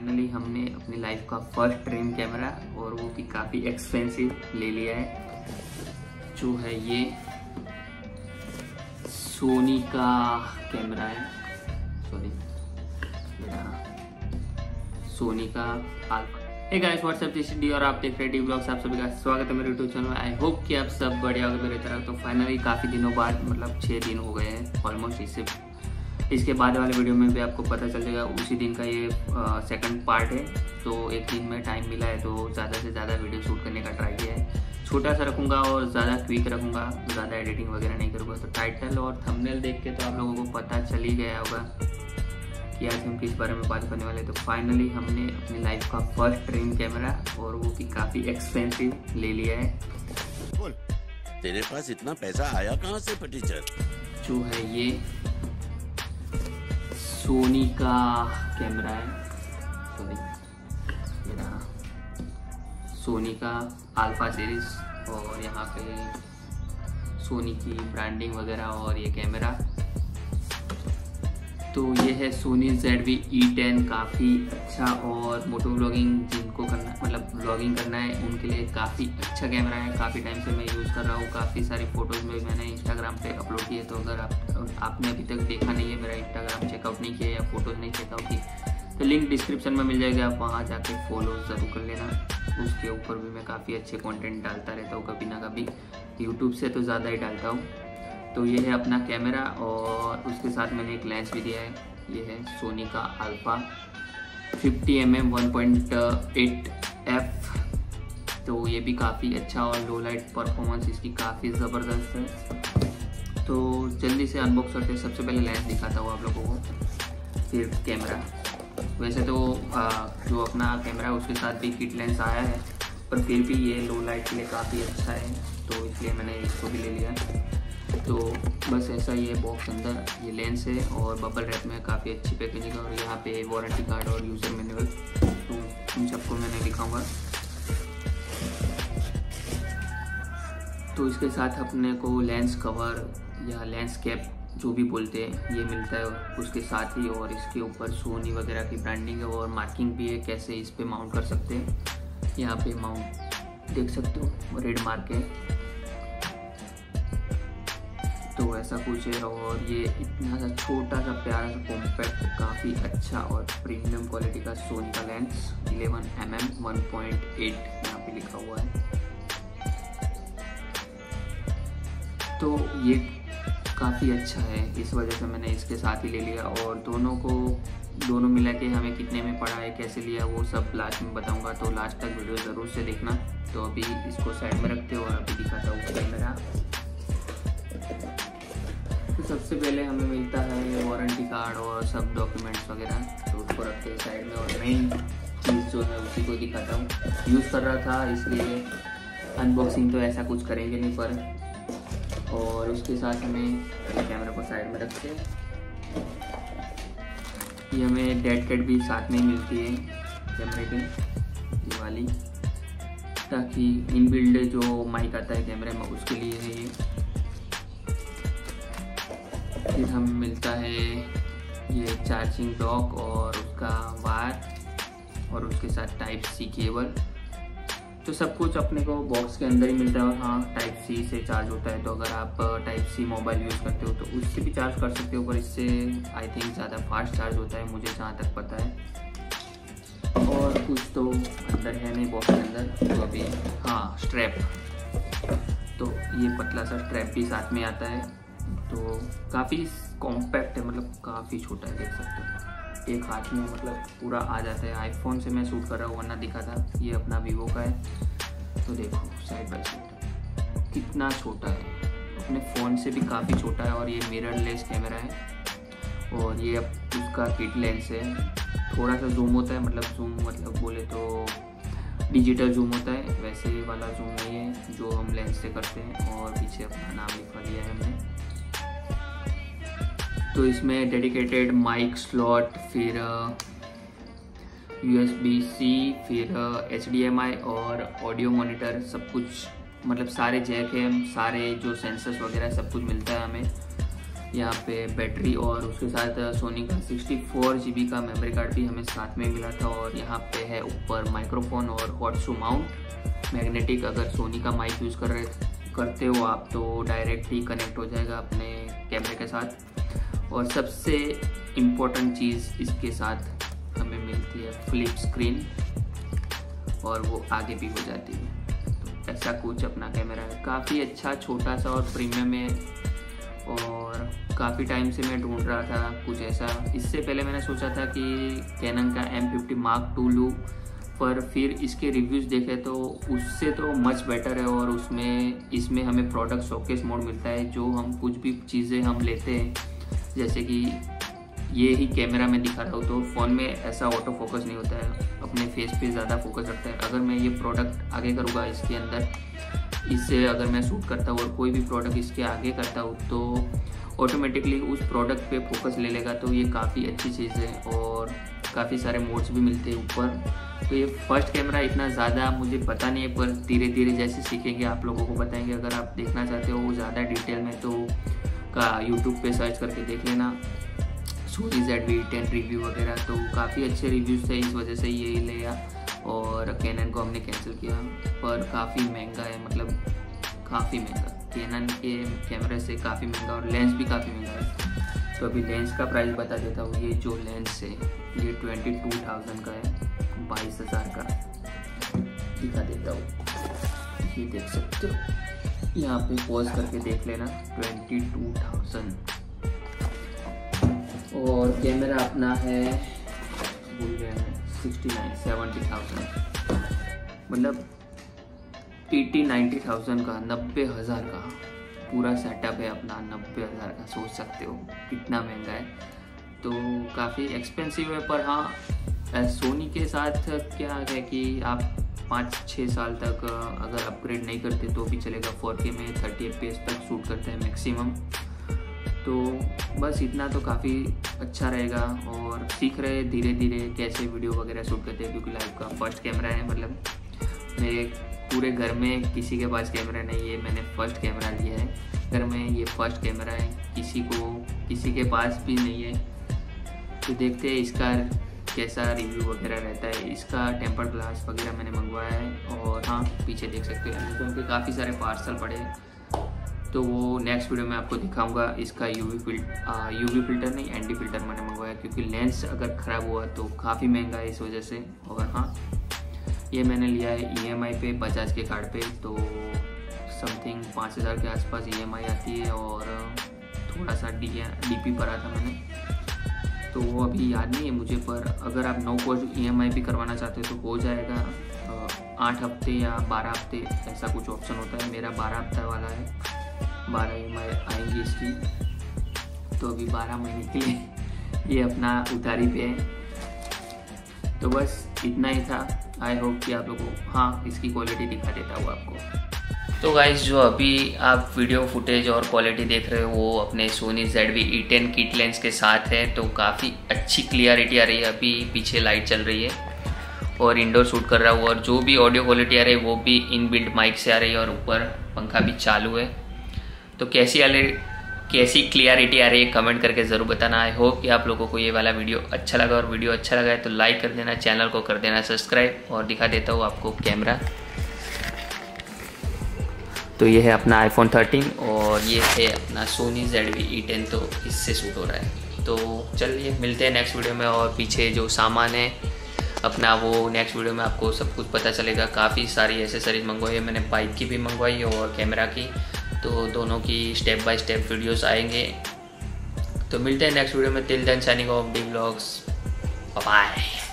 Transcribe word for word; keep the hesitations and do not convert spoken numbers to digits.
Finally हमने अपनी life का फर्स्ट ड्रीम कैमरा और वो भी काफ़ी एक्सपेंसिव ले लिया है, जो है ये सोनी का कैमरा है। सॉरी सोनी का alpha. Hey guys what's up, this is D और आप देख रहे हैं डी ब्लॉग्स। आप सभी का स्वागत है मेरे यूट्यूब चैनल में। आई होप कि आप सब बढ़िया होगा मेरी तरह। तो फाइनली काफ़ी दिनों बाद, मतलब छः दिन हो गए हैं ऑलमोस्ट, इससे इसके बाद वाले वीडियो में भी आपको पता चल जाएगा। उसी दिन का ये सेकंड पार्ट है। तो एक दिन में टाइम मिला है तो ज़्यादा से ज़्यादा वीडियो शूट करने का ट्राई किया है। छोटा सा रखूँगा और ज़्यादा क्विक रखूँगा, ज़्यादा एडिटिंग वगैरह नहीं करूँगा। तो टाइटल और थंबनेल देख के तो आप लोगों को पता चल ही गया होगा कि आज हम किस बारे में बात करने वाले हैं। तो फाइनली हमने अपनी लाइफ का फर्स्ट ड्रीम कैमरा और वो भी काफ़ी एक्सपेंसिव ले लिया है। तेरे पास इतना पैसा आया कहाँ से टीचर? जो है ये सोनी का कैमरा है। सॉरी मेरा सोनी का अल्फा सीरीज, और यहाँ पे सोनी की ब्रांडिंग वगैरह और ये कैमरा। तो ये है Sony Z V E ten. काफ़ी अच्छा और मोटो व्लॉगिंग जिनको करना, मतलब व्लॉगिंग करना है उनके लिए काफ़ी अच्छा कैमरा है। काफ़ी टाइम से मैं यूज़ कर रहा हूँ। काफ़ी सारी फ़ोटोज़ में मैंने इंस्टाग्राम पे अपलोड किए। तो अगर आप आपने अभी तक देखा नहीं है, मेरा इंस्टाग्राम चेकआउट नहीं किया या फ़ोटोज़ नहीं चेकआउट की, तो लिंक डिस्क्रिप्शन में मिल जाएगा। आप वहाँ जाके फॉलो ज़रूर कर लेना। उसके ऊपर भी मैं काफ़ी अच्छे कंटेंट डालता रहता हूँ, कभी ना कभी यूट्यूब से तो ज़्यादा ही डालता हूँ। तो ये है अपना कैमरा और उसके साथ मैंने एक लेंस भी दिया है। ये है सोनी का alpha fifty M M one point eight F. तो ये भी काफ़ी अच्छा और लो लाइट परफॉर्मेंस इसकी काफ़ी ज़बरदस्त है। तो जल्दी से अनबॉक्स करते हैं। सबसे पहले लेंस दिखाता हूँ आप लोगों को, फिर कैमरा। वैसे तो आ, जो अपना कैमरा है उसके साथ भी किट लेंस आया है, पर फिर भी ये लो लाइट के लिए काफ़ी अच्छा है, तो इसलिए मैंने इसको भी ले लिया। तो बस ऐसा ही है बॉक्स अंदर ये लेंस है और बबल रैप में काफ़ी अच्छी पैकेजिंग है। और यहाँ पे वारंटी कार्ड और यूज़र मैनुअल, तो इन सबको मैंने दिखाऊंगा। तो इसके साथ अपने को लेंस कवर या लेंस कैप जो भी बोलते हैं ये मिलता है उसके साथ ही। और इसके ऊपर सोनी वगैरह की ब्रांडिंग है और मार्किंग भी है, कैसे इस पर माउंट कर सकते हैं। यहाँ पे माउंट देख सकते हो, रेड मार्क है। तो ऐसा कुछ है। और ये इतना सा छोटा सा प्यारा सा कॉम्पैक्ट, काफ़ी अच्छा और प्रीमियम क्वालिटी का सोनी का lens eleven M M one point eight यहाँ पे लिखा हुआ है। तो ये काफ़ी अच्छा है, इस वजह से मैंने इसके साथ ही ले लिया। और दोनों को दोनों मिला के हमें कितने में पड़ा है, कैसे लिया, वो सब लास्ट में बताऊंगा। तो लास्ट तक वीडियो ज़रूर से देखना। तो अभी इसको साइड में रखते हो और अभी दिखाता हूँ कैमरा। तो सबसे पहले हमें मिलता है वारंटी कार्ड और सब डॉक्यूमेंट्स वगैरह, तो उसको रखते हैं साइड में। और मेन चीज़ जो है उसी को दिखाता हूँ। यूज़ कर रहा था इसलिए अनबॉक्सिंग तो ऐसा कुछ करेंगे नहीं, पर और उसके साथ हमें कैमरा को साइड में रखते हैं। ये हमें डेड कैट भी साथ में ही मिलती है कैमरे के, ये वाली, ताकि इनबिल्ड जो माइक आता है कैमरे में उसके लिए है ये। फिर हमें मिलता है ये चार्जिंग डॉक और उसका वायर और उसके साथ टाइप सी केबल। तो सब कुछ अपने को बॉक्स के अंदर ही मिलता है। और हाँ, टाइप सी से चार्ज होता है। तो अगर आप टाइप सी मोबाइल यूज़ करते हो तो उससे भी चार्ज कर सकते हो, पर इससे आई थिंक ज़्यादा फास्ट चार्ज होता है, मुझे जहाँ तक पता है। और कुछ तो अंदर है नहीं बॉक्स के अंदर। तो अभी हाँ, स्ट्रैप। तो ये पतला सा स्ट्रैप भी साथ में आता है। तो काफ़ी कॉम्पैक्ट है, मतलब काफ़ी छोटा है, देख सकते हो एक हाथ में, मतलब पूरा आ जाता है। आईफोन से मैं शूट कर रहा हूँ, वरना दिखा था। ये अपना वीवो का है। तो देखो साइड बाय साइड कितना छोटा है, अपने फ़ोन से भी काफ़ी छोटा है। और ये मिररलेस कैमरा है और ये उसका किट लेंस है। थोड़ा सा जूम होता है, मतलब जूम मतलब बोले तो डिजिटल जूम होता है, वैसे वाला जूम नहीं है जो हम लेंस से करते हैं। और पीछे अपना नाम लिखवा दिया है हमने। तो इसमें डेडिकेटेड माइक स्लॉट, फिर यू एस बी सी, फिर एच डी एम आई और ऑडियो मॉनिटर, सब कुछ, मतलब सारे जैक हैं, सारे जो सेंसर्स वगैरह सब कुछ मिलता है हमें। यहाँ पे बैटरी और उसके साथ सोनी का सिक्सटी फोर जी बी का मेमोरी कार्ड भी हमें साथ में मिला था। और यहाँ पे है ऊपर माइक्रोफोन और हॉट शू माउंट मैग्नेटिक। अगर सोनी का माइक यूज़ कर रहे करते हो आप तो डायरेक्ट ही कनेक्ट हो जाएगा अपने कैमरे के साथ। और सबसे इम्पोर्टेंट चीज़ इसके साथ हमें मिलती है फ्लिप स्क्रीन, और वो आगे भी हो जाती है। तो ऐसा कुछ अपना कैमरा है, काफ़ी अच्छा, छोटा सा और प्रीमियम है। और काफ़ी टाइम से मैं ढूंढ रहा था कुछ ऐसा। इससे पहले मैंने सोचा था कि कैनन का एम फिफ्टी मार्क टू लूँ, पर फिर इसके रिव्यूज़ देखे तो उससे तो मच बेटर है। और उसमें इसमें हमें प्रोडक्ट शोकेस मोड मिलता है, जो हम कुछ भी चीज़ें हम लेते हैं, जैसे कि ये ही कैमरा में दिखा रहा हूँ तो फ़ोन में ऐसा ऑटो फोकस नहीं होता है, अपने फेस पे ज़्यादा फोकस रखता है। अगर मैं ये प्रोडक्ट आगे करूँगा इसके अंदर, इससे अगर मैं शूट करता हूँ और कोई भी प्रोडक्ट इसके आगे करता हूँ तो ऑटोमेटिकली उस प्रोडक्ट पे फोकस ले लेगा। तो ये काफ़ी अच्छी चीज़ है और काफ़ी सारे मोड्स भी मिलते हैं ऊपर। तो ये फर्स्ट कैमरा इतना ज़्यादा मुझे पता नहीं है, पर धीरे धीरे जैसे सीखेंगे आप लोगों को बताएंगे। अगर आप देखना चाहते हो ज़्यादा डिटेल में तो का यूट्यूब पे सर्च करके देख लेना Sony Z V ten review वगैरह। तो काफ़ी अच्छे रिव्यूज़ थे, इस वजह से ये लिया और कैनन को हमने कैंसिल किया। पर काफ़ी महंगा है, मतलब काफ़ी महंगा, कैनन के कैमरे से काफ़ी महंगा, और लेंस भी काफ़ी महंगा है। तो अभी लेंस का प्राइस बता देता हूँ। ये जो लेंस है ये ट्वेंटी टू थाउजेंड का है, बाईस हज़ार का दिखा देता हूँ। ये देख सकते हो, यहाँ पे पॉज करके देख लेना, ट्वेंटी टू थाउजेंड। और कैमरा अपना है, भूल गया मैं, सिक्सटी नाइन सेवेंटी थाउजेंड, मतलब एटी नाइन्टी थाउजेंड का, नब्बे हज़ार का पूरा सेटअप है अपना, नब्बे हज़ार का। सोच सकते हो कितना महंगा है। तो काफ़ी एक्सपेंसिव है, पर हाँ सोनी के साथ क्या है कि आप पाँच छः साल तक अगर अपग्रेड नहीं करते तो भी चलेगा। फोर के में थर्टी एफ पी एस तक शूट करते हैं मैक्सिमम। तो बस इतना तो काफ़ी अच्छा रहेगा। और सीख रहे धीरे धीरे कैसे वीडियो वगैरह शूट करते हैं, क्योंकि लाइव का फर्स्ट कैमरा है। मतलब मेरे पूरे घर में किसी के पास कैमरा नहीं है, मैंने फ़र्स्ट कैमरा लिया है घर में, ये फर्स्ट कैमरा है, किसी को किसी के पास भी नहीं है। तो देखते हैं इसका कैसा रिव्यू वगैरह रहता है। इसका टेम्पर्ड ग्लास वगैरह मैंने मंगवाया है। और हाँ, पीछे देख सकते हैं अमेज़ॉन के काफ़ी सारे पार्सल पड़े हैं, तो वो नेक्स्ट वीडियो में आपको दिखाऊंगा। इसका यूवी फिल्टर यूवी फिल्टर नहीं एंटी फिल्टर मैंने मंगवाया, क्योंकि लेंस अगर ख़राब हुआ तो काफ़ी महंगा है इस वजह से। और हाँ, ये मैंने लिया है ई एम आई पे, बजाज के कार्ड पे, तो समथिंग पाँच हज़ार के आसपास ई एम आई आती है। और थोड़ा सा डी डी पी भरा था मैंने, तो वो अभी याद नहीं है मुझे, पर अगर आप no cost E M I भी करवाना चाहते हो तो हो जाएगा। आठ हफ्ते या बारह हफ्ते ऐसा कुछ ऑप्शन होता है। मेरा बारह हफ्ता वाला है, बारह ई एम आई आएंगी इसकी। तो अभी बारह महीने के लिए ये अपना उधारी पे है। तो बस इतना ही था। आई होप कि आप लोगों को हाँ इसकी क्वालिटी दिखा देता हूँ आपको। तो गाइस, जो अभी आप वीडियो फुटेज और क्वालिटी देख रहे हो वो अपने Sony Z V E ten kit lens के साथ है। तो काफ़ी अच्छी क्लियरिटी आ रही है। अभी पीछे लाइट चल रही है और इंडोर शूट कर रहा हूँ, और जो भी ऑडियो क्वालिटी आ रही है वो भी इन बिल्ट माइक से आ रही है, और ऊपर पंखा भी चालू है। तो कैसी आ रही कैसी क्लियरिटी आ रही है कमेंट करके ज़रूर बताना। आई होप कि आप लोगों को ये वाला वीडियो अच्छा लगा, और वीडियो अच्छा लगा है तो लाइक कर देना, चैनल को कर देना सब्सक्राइब। और दिखा देता हूँ आपको कैमरा। तो ये है अपना आईफोन थर्टीन, और ये है अपना Sony Z V E ten, तो इससे शूट हो रहा है। तो चलिए मिलते हैं नेक्स्ट वीडियो में। और पीछे जो सामान है अपना वो नेक्स्ट वीडियो में आपको सब कुछ पता चलेगा। काफ़ी सारी एसेसरीज मंगवाई है मैंने, बाइक की भी मंगवाई है और कैमरा की, तो दोनों की स्टेप बाय स्टेप वीडियोस आएंगे। तो मिलते हैं नेक्स्ट वीडियो में। Till then signing off D vlogs, bye bye.